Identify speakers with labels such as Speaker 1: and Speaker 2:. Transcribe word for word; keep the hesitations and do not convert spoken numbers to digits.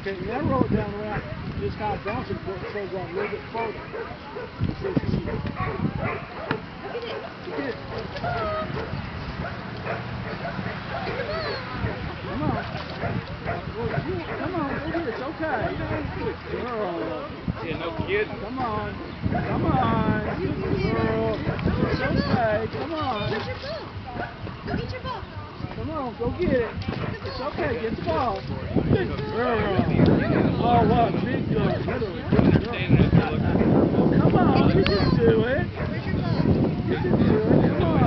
Speaker 1: Okay, now roll it down around. Just kind of bounce it so it's going a little bit further. Look at it. Look at it. Come on. Come on, go get it. It's okay. Good girl.
Speaker 2: Yeah, no kidding.
Speaker 1: Come on. Come on. Good girl. It's okay. Come on.
Speaker 3: Where's your ball? Go get your ball.
Speaker 1: Come on, go get it. It's okay, get the ball. Good girl. Oh, what a big girl. Come on, you can do it.
Speaker 3: Where's your ball?
Speaker 1: You can do it. Come on.